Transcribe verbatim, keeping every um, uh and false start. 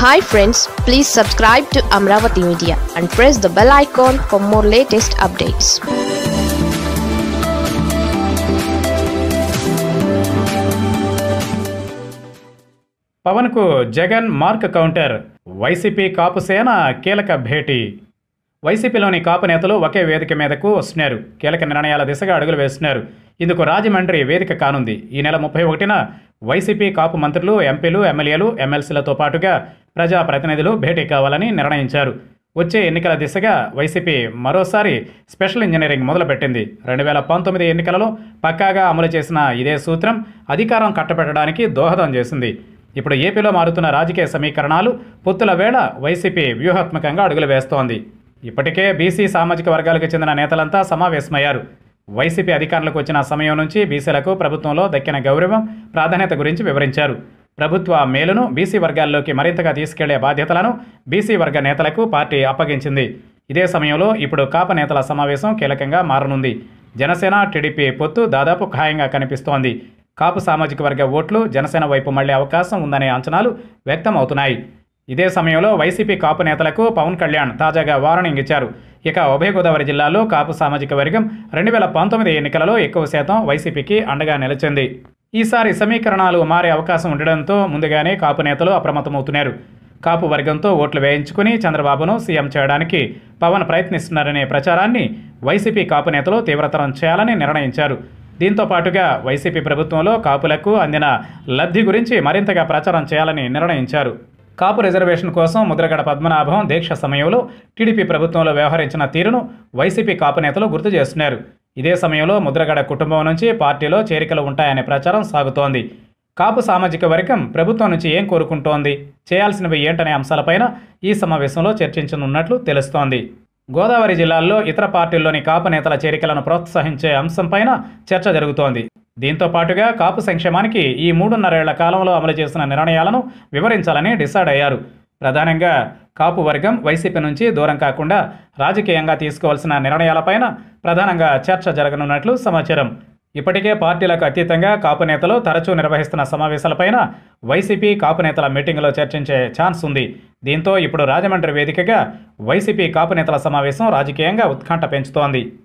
Hi friends, please subscribe to Amaravathi Media and press the bell icon for more latest updates. Pawan కు Jagan mark counter. YCP Kapu Sena కీలక భేటీ. వైసీపీలోని కాపు నేతలు ఒకే వేదిక మీదకు వస్తున్నారు. కీలక నిర్ణయాల దిశగా అడుగులు వేస్తున్నారు. ఇందుకు రాజమండ్రి వేదిక కానుంది. ఈ నెల ముప్పై ఒకటిన వైసీపీ కాపు మంత్రులు, ఎంపీలు, ఎమ్మెల్యేలు, ఎమ్మెల్సీలతో పాటుగా ప్రజాప్రతినిధులు భేటీ కావాలని నిర్ణయించారు. వచ్చే ఎన్నికల దిశగా వైసీపీ మరోసారి స్పెషల్ ఇంజనీరింగ్ మొదలుపెట్టింది. రెండు వేల పంతొమ్మిది ఎన్నికలలో పక్కాగా అమలు చేసిన ఇదే సూత్రం అధికారం కట్టబెట్టడానికి దోహదం చేసింది. ఇప్పుడు ఏపీలో మారుతున్న రాజకీయ సమీకరణాలు, పొత్తుల వేళ వైసీపీ వ్యూహాత్మకంగా అడుగులు వేస్తోంది. ఇప్పటికే బీసీ సామాజిక వర్గాలకు చెందిన నేతలంతా సమావేశమయ్యారు. వైసీపీ అధికారంలోకి వచ్చిన సమయం నుంచి బీసీలకు ప్రభుత్వంలో దక్కిన గౌరవం, ప్రాధాన్యత గురించి వివరించారు. ప్రభుత్వ మేలును బీసీ వర్గాల్లోకి మరింతగా తీసుకెళ్లే బాధ్యతలను బీసీ వర్గ నేతలకు పార్టీ అప్పగించింది. ఇదే సమయంలో ఇప్పుడు కాపు నేతల సమావేశం కీలకంగా మారనుంది. జనసేన, టీడీపీ పొత్తు దాదాపు ఖాయంగా కనిపిస్తోంది. కాపు సామాజిక వర్గ ఓట్లు జనసేన వైపు మళ్లే అవకాశం ఉందనే అంచనాలు వ్యక్తం అవుతున్నాయి. ఇదే సమయంలో వైసీపీ కాపు నేతలకు పవన్ కళ్యాణ్ తాజాగా వార్నింగ్ ఇచ్చారు. ఇక ఉభయ గోదావరి జిల్లాలో కాపు సామాజిక వర్గం రెండు వేల పంతొమ్మిది ఎన్నికలలో ఎక్కువ శాతం వైసీపీకి అండగా నిలిచింది. ఈసారి సమీకరణాలు మారే అవకాశం ఉండడంతో ముందుగానే కాపు నేతలు అప్రమత్తమవుతున్నారు. కాపు వర్గంతో ఓట్లు వేయించుకుని చంద్రబాబును సీఎం చేయడానికి పవన్ ప్రయత్నిస్తున్నారనే ప్రచారాన్ని వైసీపీ కాపు నేతలు తీవ్రతరం చేయాలని నిర్ణయించారు. దీంతో పాటుగా వైసీపీ ప్రభుత్వంలో కాపులకు అందిన లబ్ధి గురించి మరింతగా ప్రచారం చేయాలని నిర్ణయించారు. కాపు రిజర్వేషన్ కోసం ముద్రగడ పద్మనాభం దీక్ష సమయంలో టీడీపీ ప్రభుత్వంలో వ్యవహరించిన తీరును వైసీపీ కాపు నేతలు గుర్తు చేస్తున్నారు. ఇదే సమయంలో ముద్రగడ కుటుంబం నుంచి పార్టీలో చేరికలు ఉంటాయనే ప్రచారం సాగుతోంది. కాపు సామాజిక వర్గం ప్రభుత్వం నుంచి ఏం కోరుకుంటోంది, చేయాల్సినవి ఏంటనే అంశాలపైన ఈ సమావేశంలో చర్చించనున్నట్లు తెలుస్తోంది. గోదావరి జిల్లాల్లో ఇతర పార్టీల్లోని కాపు నేతల చేరికలను ప్రోత్సహించే అంశంపైన చర్చ జరుగుతోంది. దీంతో పాటుగా కాపు సంక్షేమానికి ఈ మూడున్నరేళ్ల కాలంలో అమలు చేసిన నిర్ణయాలను వివరించాలని డిసైడ్ అయ్యారు. ప్రధానంగా కాపు వర్గం వైసీపీ నుంచి దూరం కాకుండా రాజకీయంగా తీసుకోవాల్సిన నిర్ణయాలపైన ప్రధానంగా చర్చ జరగనున్నట్లు సమాచారం. ఇప్పటికే పార్టీలకు అతీతంగా కాపు నేతలు తరచూ నిర్వహిస్తున్న సమావేశాలపైన వైసీపీ కాపు నేతల మీటింగ్లో చర్చించే ఛాన్స్ ఉంది. దీంతో ఇప్పుడు రాజమండ్రి వేదికగా వైసీపీ కాపు నేతల సమావేశం రాజకీయంగా ఉత్కంఠ పెంచుతోంది.